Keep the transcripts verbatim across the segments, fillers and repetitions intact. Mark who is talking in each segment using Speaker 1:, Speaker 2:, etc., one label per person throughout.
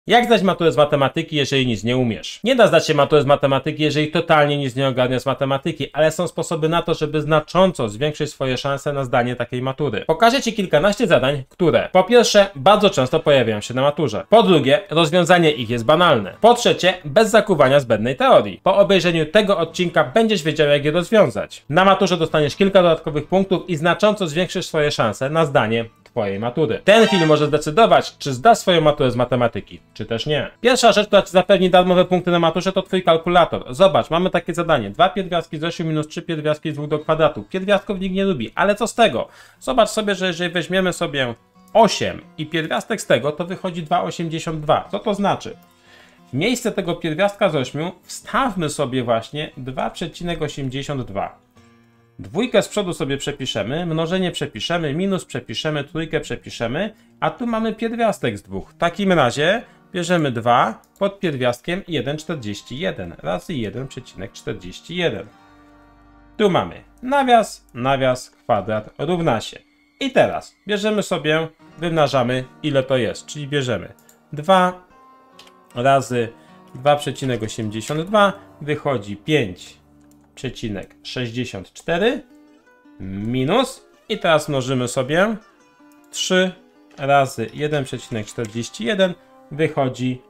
Speaker 1: Jak zdać maturę z matematyki, jeżeli nic nie umiesz? Nie da zdać się matury z matematyki, jeżeli totalnie nic nie ogarniasz z matematyki, ale są sposoby na to, żeby znacząco zwiększyć swoje szanse na zdanie takiej matury. Pokażę Ci kilkanaście zadań, które po pierwsze bardzo często pojawiają się na maturze. Po drugie, rozwiązanie ich jest banalne. Po trzecie, bez zakuwania zbędnej teorii. Po obejrzeniu tego odcinka będziesz wiedział, jak je rozwiązać. Na maturze dostaniesz kilka dodatkowych punktów i znacząco zwiększysz swoje szanse na zdanie Twojej matury. Ten film może zdecydować, czy zdasz swoją maturę z matematyki, czy też nie. Pierwsza rzecz, która Ci zapewni darmowe punkty na maturze, to Twój kalkulator. Zobacz, mamy takie zadanie. dwa pierwiastki z ośmiu minus trzy pierwiastki z dwóch do kwadratu. Pierwiastków nikt nie lubi, ale co z tego? Zobacz sobie, że jeżeli weźmiemy sobie osiem i pierwiastek z tego, to wychodzi dwa przecinek osiemdziesiąt dwa. Co to znaczy? W miejsce tego pierwiastka z ośmiu wstawmy sobie właśnie dwa przecinek osiemdziesiąt dwa. Dwójkę z przodu sobie przepiszemy, mnożenie przepiszemy, minus przepiszemy, trójkę przepiszemy, a tu mamy pierwiastek z dwóch. W takim razie bierzemy dwa pod pierwiastkiem jeden przecinek czterdzieści jeden razy jeden przecinek czterdzieści jeden. Tu mamy nawias, nawias, kwadrat równa się. I teraz bierzemy sobie, wymnażamy, ile to jest, czyli bierzemy dwa razy dwa przecinek osiemdziesiąt dwa, wychodzi pięć przecinek sześćdziesiąt cztery minus i teraz mnożymy sobie trzy razy jeden przecinek czterdzieści jeden, wychodzi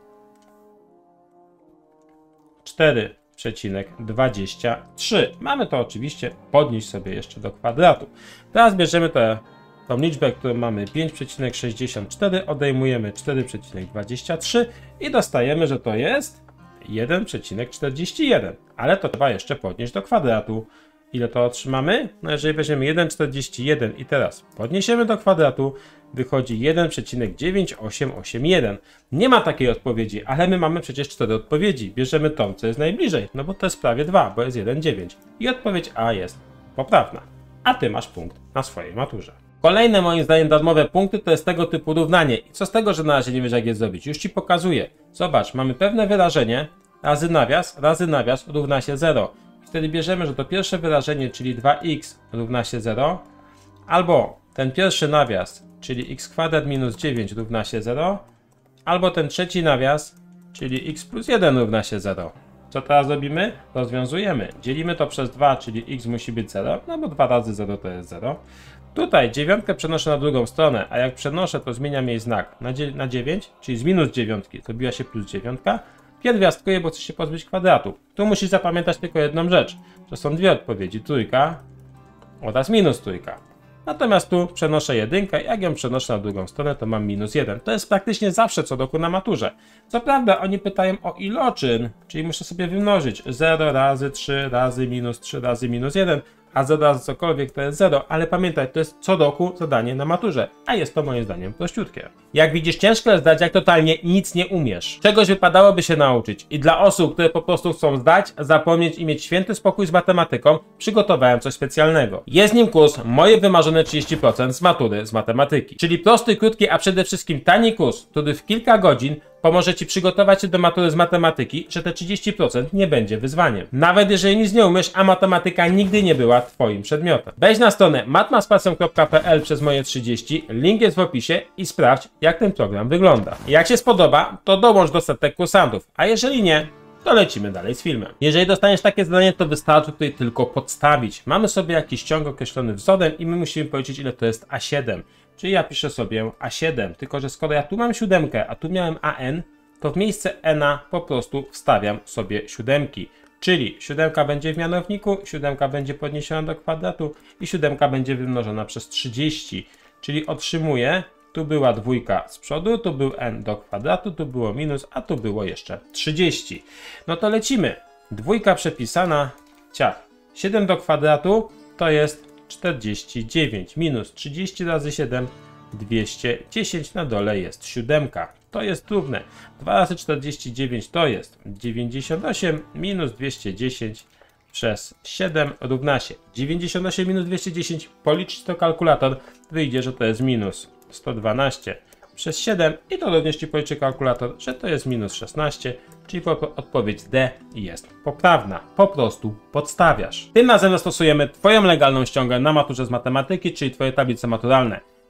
Speaker 1: cztery przecinek dwadzieścia trzy. Mamy to oczywiście podnieść sobie jeszcze do kwadratu. Teraz bierzemy tę tą liczbę, którą mamy pięć przecinek sześćdziesiąt cztery, odejmujemy cztery przecinek dwadzieścia trzy i dostajemy, że to jest jeden przecinek czterdzieści jeden, ale to trzeba jeszcze podnieść do kwadratu. Ile to otrzymamy? No jeżeli weźmiemy jeden przecinek czterdzieści jeden i teraz podniesiemy do kwadratu, wychodzi jeden przecinek dziewięć osiem osiem jeden. Nie ma takiej odpowiedzi, ale my mamy przecież cztery odpowiedzi. Bierzemy tą, co jest najbliżej, no bo to jest prawie dwa, bo jest jeden przecinek dziewięć. I odpowiedź A jest poprawna. A Ty masz punkt na swojej maturze. Kolejne moim zdaniem darmowe punkty to jest tego typu równanie. I co z tego, że na razie nie wiesz, jak je zrobić? Już Ci pokazuję. Zobacz, mamy pewne wyrażenie razy nawias, razy nawias równa się zero. Wtedy bierzemy, że to pierwsze wyrażenie, czyli dwa x równa się zero, albo ten pierwszy nawias, czyli x kwadrat minus dziewięć równa się zero, albo ten trzeci nawias, czyli x plus jeden równa się zero. Co teraz robimy? Rozwiązujemy. Dzielimy to przez dwa, czyli x musi być zero, no bo dwa razy zero to jest zero. Tutaj dziewiątkę przenoszę na drugą stronę, a jak przenoszę, to zmieniam jej znak na, na dziewięć, czyli z minus dziewiątki zrobiła się plus dziewiątka. Pierwiastkuję, bo chcę się pozbyć kwadratu. Tu musisz zapamiętać tylko jedną rzecz, że są dwie odpowiedzi, trójka oraz minus trójka. Natomiast tu przenoszę jedynkę, jak ją przenoszę na drugą stronę, to mam minus jeden. To jest praktycznie zawsze co roku na maturze. Co prawda oni pytają o iloczyn, czyli muszę sobie wymnożyć zero razy trzy razy minus trzy razy minus jeden, a zero razy cokolwiek to jest zero, ale pamiętaj, to jest co roku zadanie na maturze, a jest to moim zdaniem prościutkie. Jak widzisz, ciężko jest zdać, jak totalnie nic nie umiesz. Czegoś wypadałoby się nauczyć i dla osób, które po prostu chcą zdać, zapomnieć i mieć święty spokój z matematyką, przygotowałem coś specjalnego. Jest nim kurs Moje wymarzone trzydzieści procent z matury z matematyki, czyli prosty, krótki, a przede wszystkim tani kurs, który w kilka godzin pomoże Ci przygotować się do matury z matematyki, że te trzydzieści procent nie będzie wyzwaniem. Nawet jeżeli nic nie umiesz, a matematyka nigdy nie była Twoim przedmiotem. Wejdź na stronę matmaspacją kropka p l przez moje trzydzieści, link jest w opisie i sprawdź, jak ten program wygląda. Jak się spodoba, to dołącz do setek kursantów, a jeżeli nie, to lecimy dalej z filmem. Jeżeli dostaniesz takie zadanie, to wystarczy tutaj tylko podstawić. Mamy sobie jakiś ciąg określony wzorem i my musimy powiedzieć, ile to jest a siedem. Czyli ja piszę sobie a siedem, tylko że skoro ja tu mam siódemkę, a tu miałem an, to w miejsce n po prostu wstawiam sobie siódemki. Czyli siódemka będzie w mianowniku, siódemka będzie podniesiona do kwadratu i siódemka będzie wymnożona przez trzydzieści. Czyli otrzymuję, tu była dwójka z przodu, tu był n do kwadratu, tu było minus, a tu było jeszcze trzydzieści. No to lecimy. Dwójka przepisana, ciach. siedem do kwadratu to jest czterdzieści dziewięć minus trzydzieści razy siedem, dwieście dziesięć, na dole jest siódemka. To jest równe. dwa razy czterdzieści dziewięć to jest dziewięćdziesiąt osiem minus dwieście dziesięć przez siedem równa się dziewięćdziesiąt osiem minus dwieście dziesięć. Policz to kalkulator, wyjdzie, że to jest minus sto dwanaście przez siedem i to również Ci policzy kalkulator, że to jest minus szesnaście, czyli odpowiedź D jest poprawna. Po prostu podstawiasz. Tym razem zastosujemy Twoją legalną ściągę na maturze z matematyki, czyli Twoje tablice maturalne.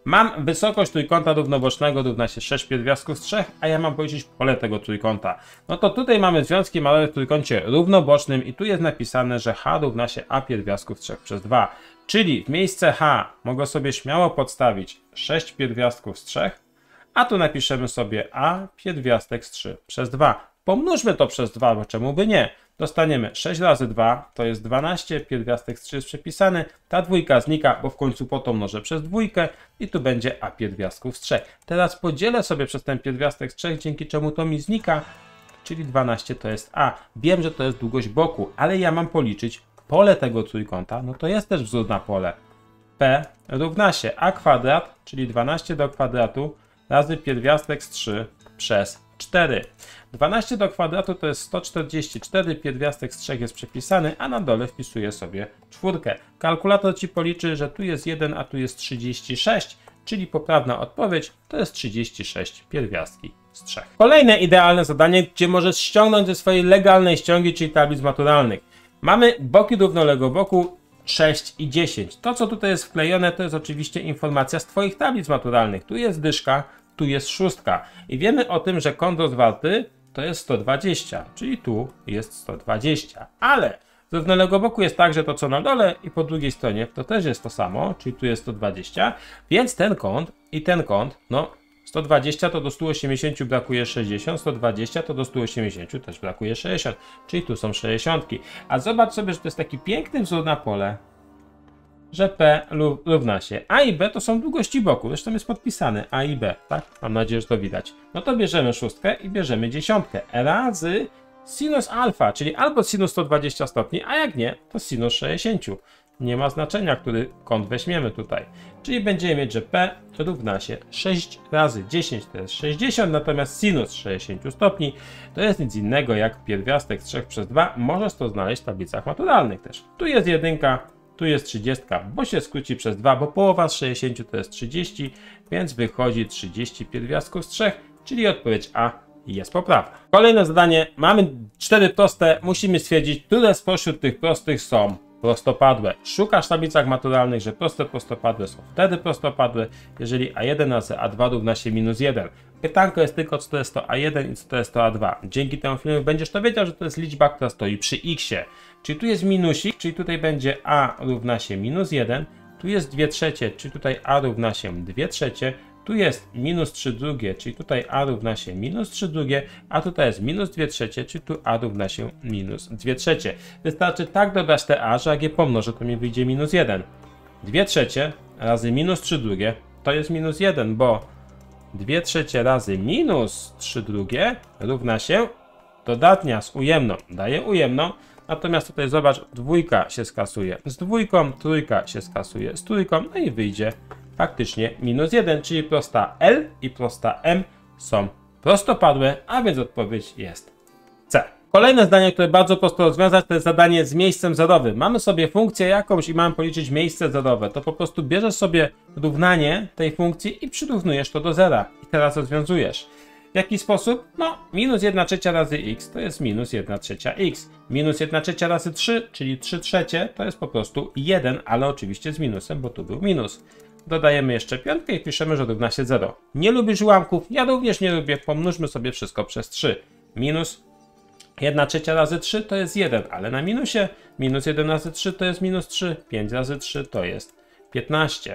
Speaker 1: Mam wysokość trójkąta równobocznego równa się sześć pierwiastków z trzech, a ja mam policzyć pole tego trójkąta. No to tutaj mamy związki malowe w trójkącie równobocznym i tu jest napisane, że h równa się a pierwiastków trzech przez dwa. Czyli w miejsce h mogę sobie śmiało podstawić sześć pierwiastków z trzech, a tu napiszemy sobie a pierwiastek z trzy przez dwa. Pomnóżmy to przez dwa, bo czemu by nie? Dostaniemy sześć razy dwa, to jest dwanaście, pierwiastek z trzy jest przepisany, ta dwójka znika, bo w końcu po to mnożę przez dwójkę i tu będzie a pierwiastków z trzech. Teraz podzielę sobie przez ten pierwiastek z trzech, dzięki czemu to mi znika, czyli dwanaście to jest a. Wiem, że to jest długość boku, ale ja mam policzyć pole tego trójkąta, no to jest też wzór na pole. P równa się a kwadrat, czyli dwanaście do kwadratu razy pierwiastek z trzy przez cztery. dwanaście do kwadratu to jest sto czterdzieści cztery, pierwiastek z trzech jest przepisany, a na dole wpisuję sobie czwórkę. Kalkulator ci policzy, że tu jest jeden, a tu jest trzydzieści sześć, czyli poprawna odpowiedź to jest trzydzieści sześć pierwiastki z trzech. Kolejne idealne zadanie, gdzie możesz ściągnąć ze swojej legalnej ściągi, czyli tablic maturalnych. Mamy boki równoległego boku sześć i dziesięć. To, co tutaj jest wklejone, to jest oczywiście informacja z twoich tablic maturalnych. Tu jest dyszka, tu jest szóstka. I wiemy o tym, że kąt rozwarty to jest sto dwadzieścia, czyli tu jest sto dwadzieścia. Ale z równoległego boku jest tak, że to co na dole i po drugiej stronie to też jest to samo, czyli tu jest sto dwadzieścia, więc ten kąt i ten kąt, no sto dwadzieścia to do stu osiemdziesięciu brakuje sześćdziesiąt, sto dwadzieścia to do stu osiemdziesięciu też brakuje sześćdziesiąt, czyli tu są sześćdziesiątki. A zobacz sobie, że to jest taki piękny wzór na pole, że P równa się A i B to są długości boku, zresztą jest podpisane A i B, tak? Mam nadzieję, że to widać. No to bierzemy szóstkę i bierzemy dziesiątkę razy sinus alfa, czyli albo sinus sto dwadzieścia stopni, a jak nie, to sinus sześćdziesiąt. Nie ma znaczenia, który kąt weźmiemy tutaj. Czyli będziemy mieć, że P równa się sześć razy dziesięć to jest sześćdziesiąt, natomiast sinus sześćdziesiąt stopni to jest nic innego jak pierwiastek z trzech przez dwa. Możesz to znaleźć w tablicach maturalnych też. Tu jest jedynka, tu jest trzydzieści, bo się skróci przez dwa, bo połowa z sześćdziesięciu to jest trzydzieści, więc wychodzi trzydzieści pierwiastków z trzech, czyli odpowiedź A jest poprawna. Kolejne zadanie, mamy cztery proste, musimy stwierdzić, które spośród tych prostych są prostopadłe. Szukasz w tablicach maturalnych, że proste prostopadłe są wtedy prostopadłe, jeżeli a jeden razy a dwa równa się minus jeden. Pytanko jest tylko, co to jest to a jeden i co to jest to a dwa. Dzięki temu filmowi będziesz to wiedział, że to jest liczba, która stoi przy x-ie. Czyli tu jest minusik, czyli tutaj będzie a równa się minus jeden, tu jest dwie trzecie, czyli tutaj a równa się dwie trzecie, tu jest minus trzy drugie, czyli tutaj a równa się minus trzy drugie, a tutaj jest minus dwie trzecie, czyli tu a równa się minus dwie trzecie. Wystarczy tak dobrać te a, że jak je pomnożę, to mi wyjdzie minus jeden. dwie trzecie razy minus trzy drugie to jest minus jeden, bo dwie trzecie razy minus trzy drugie równa się dodatnia z ujemną. Daje ujemną, natomiast tutaj zobacz, dwójka się skasuje z dwójką, trójka się skasuje z trójką, no i wyjdzie faktycznie minus jeden, czyli prosta L i prosta M są prostopadłe, a więc odpowiedź jest C. Kolejne zdanie, które bardzo prosto rozwiązać, to jest zadanie z miejscem zerowym. Mamy sobie funkcję jakąś i mamy policzyć miejsce zerowe. To po prostu bierzesz sobie równanie tej funkcji i przyrównujesz to do zera. I teraz rozwiązujesz. W jaki sposób? No, minus jedna trzecia razy x to jest minus jedna trzecia x. Minus jedna trzecia razy trzy, czyli trzy trzecie, to jest po prostu jeden, ale oczywiście z minusem, bo tu był minus. Dodajemy jeszcze piątkę i piszemy, że równa się zero. Nie lubisz ułamków? Ja również nie lubię. Pomnóżmy sobie wszystko przez trzy. Minus jedna trzecia razy trzy to jest jeden, ale na minusie minus jeden razy trzy to jest minus trzy. pięć razy trzy to jest piętnaście.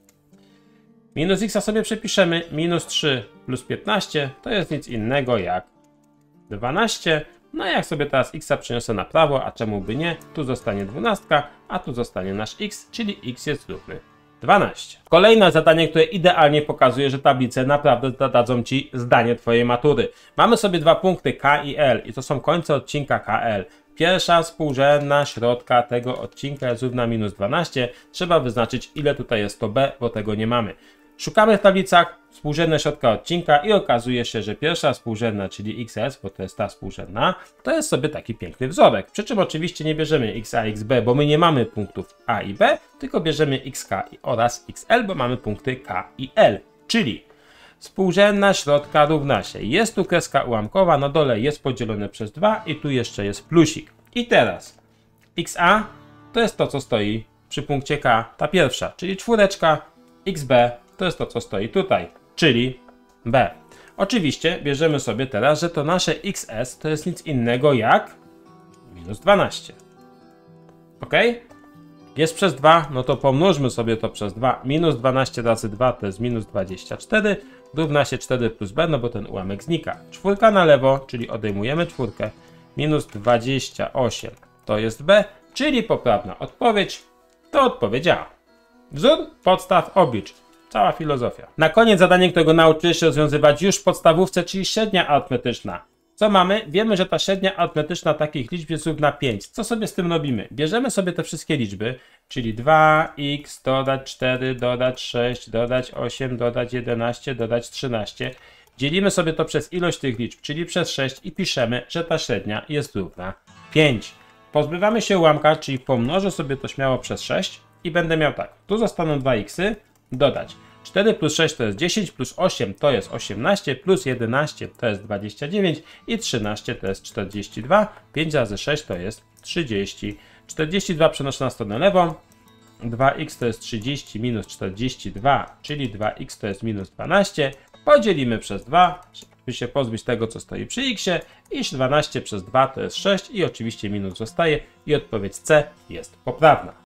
Speaker 1: Minus x sobie przepiszemy. Minus trzy plus piętnaście to jest nic innego jak dwanaście. No a jak sobie teraz x przeniosę na prawo, a czemu by nie? Tu zostanie dwunastka, a tu zostanie nasz x, czyli x jest równy dwanaście. Kolejne zadanie, które idealnie pokazuje, że tablice naprawdę dadzą ci zdanie twojej matury. Mamy sobie dwa punkty K i L i to są końce odcinka K L. Pierwsza współrzędna środka tego odcinka jest równa minus dwanaście. Trzeba wyznaczyć, ile tutaj jest to B, bo tego nie mamy. Szukamy w tablicach współrzędne środka odcinka i okazuje się, że pierwsza współrzędna, czyli xs, bo to jest ta współrzędna, to jest sobie taki piękny wzorek. Przy czym oczywiście nie bierzemy xa, xb, bo my nie mamy punktów a i b, tylko bierzemy xk oraz xl, bo mamy punkty k i l. Czyli współrzędna środka równa się. Jest tu kreska ułamkowa, na dole jest podzielone przez dwa i tu jeszcze jest plusik. I teraz xa to jest to, co stoi przy punkcie k, ta pierwsza, czyli czwóreczka, xb to jest to, co stoi tutaj, czyli B. Oczywiście bierzemy sobie teraz, że to nasze xs to jest nic innego jak minus dwanaście. Ok? Jest przez dwa, no to pomnóżmy sobie to przez dwa. Minus dwanaście razy dwa to jest minus dwadzieścia cztery. Równa się cztery plus b, no bo ten ułamek znika. Czwórka na lewo, czyli odejmujemy czwórkę. Minus dwadzieścia osiem to jest b, czyli poprawna odpowiedź to odpowiedź A. Wzór, podstaw, oblicz. Cała filozofia. Na koniec zadanie, którego nauczyłeś się rozwiązywać już w podstawówce, czyli średnia arytmetyczna. Co mamy? Wiemy, że ta średnia arytmetyczna takich liczb jest równa pięć. Co sobie z tym robimy? Bierzemy sobie te wszystkie liczby, czyli dwa x dodać cztery, dodać sześć, dodać osiem, dodać jedenaście, dodać trzynaście. Dzielimy sobie to przez ilość tych liczb, czyli przez sześć i piszemy, że ta średnia jest równa pięć. Pozbywamy się ułamka, czyli pomnożę sobie to śmiało przez sześć i będę miał tak. Tu zostaną dwa xy, dodać cztery plus sześć to jest dziesięć, plus osiem to jest osiemnaście, plus jedenaście to jest dwadzieścia dziewięć i trzynaście to jest czterdzieści dwa. pięć razy sześć to jest trzydzieści. czterdzieści dwa przenoszę na stronę lewą. dwa x to jest trzydzieści minus czterdzieści dwa, czyli dwa x to jest minus dwanaście. Podzielimy przez dwa, żeby się pozbyć tego, co stoi przy x, i dwanaście przez dwa to jest sześć i oczywiście minus zostaje i odpowiedź C jest poprawna.